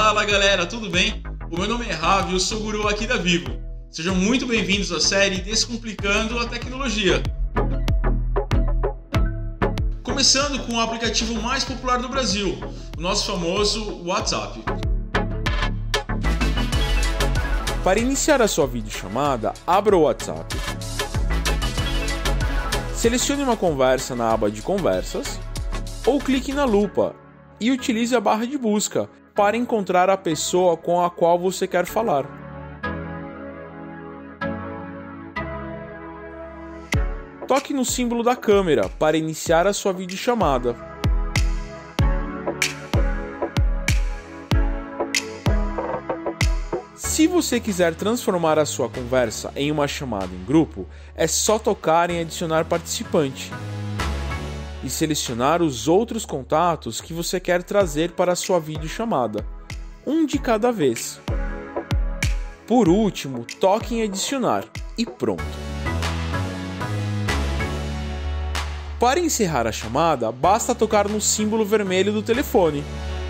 Fala galera, tudo bem? O meu nome é Ravi e eu sou o guru aqui da Vivo. Sejam muito bem-vindos à série Descomplicando a Tecnologia. Começando com o aplicativo mais popular do Brasil, o nosso famoso WhatsApp. Para iniciar a sua videochamada, abra o WhatsApp. Selecione uma conversa na aba de conversas ou clique na lupa e utilize a barra de busca para encontrar a pessoa com a qual você quer falar. Toque no símbolo da câmera para iniciar a sua videochamada. Se você quiser transformar a sua conversa em uma chamada em grupo, é só tocar em adicionar participante e selecionar os outros contatos que você quer trazer para a sua videochamada, um de cada vez. Por último, toque em adicionar e pronto. Para encerrar a chamada, basta tocar no símbolo vermelho do telefone.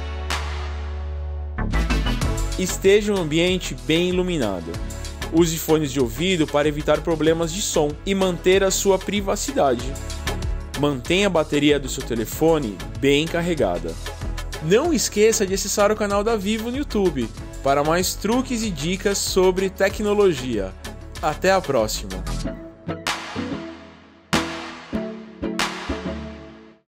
Esteja em um ambiente bem iluminado. Use fones de ouvido para evitar problemas de som e manter a sua privacidade. Mantenha a bateria do seu telefone bem carregada. Não esqueça de acessar o canal da Vivo no YouTube para mais truques e dicas sobre tecnologia. Até a próxima!